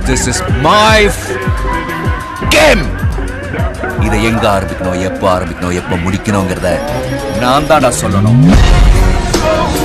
This is my game. இதை எங்க ஆரம்பிக்கணும், எப்ப ஆரம்பிக்கணும், எப்ப முடிக்கணும்ங்கறத நான் தான்டா சொல்லணும்.